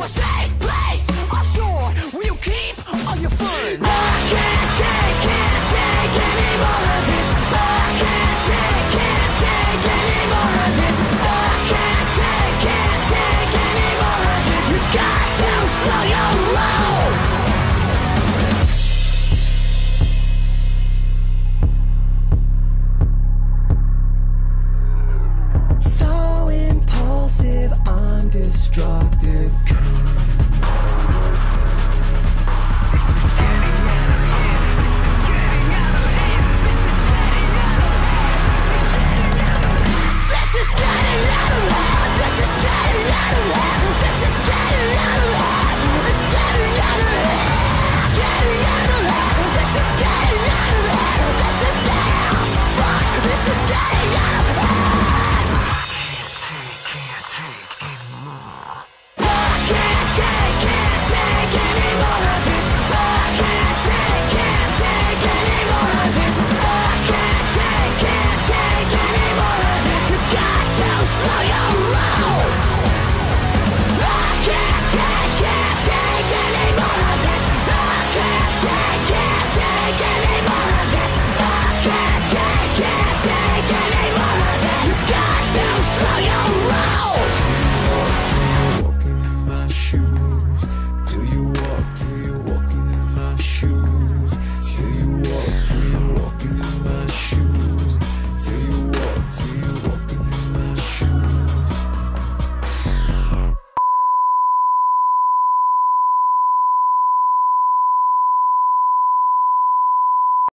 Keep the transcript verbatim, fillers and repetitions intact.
a safe place offshore where you keep all your fun. I can't take, can't take any more of this. I can't take, can't take any more of this. I can't take, can't take any more of this. You got to slow your roll. So impulsive, I'm destructive.